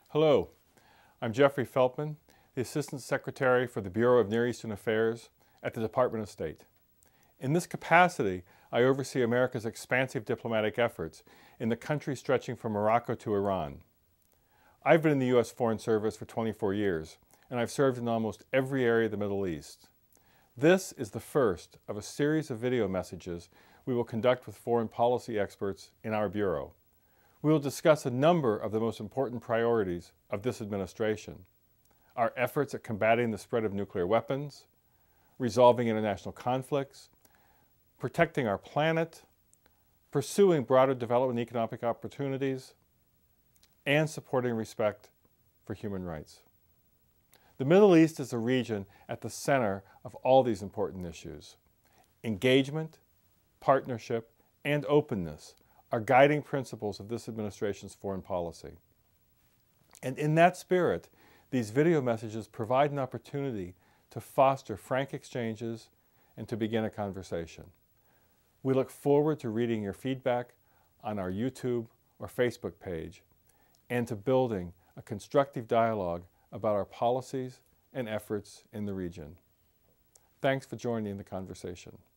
Hello, I'm Jeffrey Feltman, the Assistant Secretary for the Bureau of Near Eastern Affairs at the Department of State. In this capacity, I oversee America's expansive diplomatic efforts in the country stretching from Morocco to Iran. I've been in the U.S. Foreign Service for 24 years, and I've served in almost every area of the Middle East. This is the first of a series of video messages we will conduct with foreign policy experts in our Bureau. We will discuss a number of the most important priorities of this administration: our efforts at combating the spread of nuclear weapons, resolving international conflicts, protecting our planet, pursuing broader development and economic opportunities, and supporting respect for human rights. The Middle East is a region at the center of all these important issues. Engagement, partnership, and openness are guiding principles of this administration's foreign policy. And in that spirit, these video messages provide an opportunity to foster frank exchanges and to begin a conversation. We look forward to reading your feedback on our YouTube or Facebook page and to building a constructive dialogue about our policies and efforts in the region. Thanks for joining the conversation.